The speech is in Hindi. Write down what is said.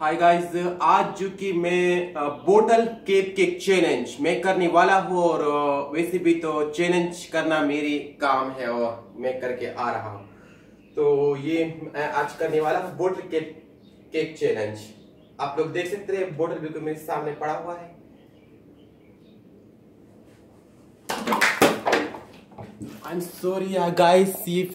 हाय गाइस, आज जो कि मैं बोतल केक केक चैलेंज मैं करने वाला हूँ और वैसे भी तो चैलेंज करना मेरी काम है और मैं करके आ रहा हूँ। तो ये मैं आज करने वाला हूँ बोतल केक केक चैलेंज। आप लोग देख सकते हैं बोतल बिल्कुल मेरे सामने पड़ा हुआ है। आई एम सॉरी गाइस, ये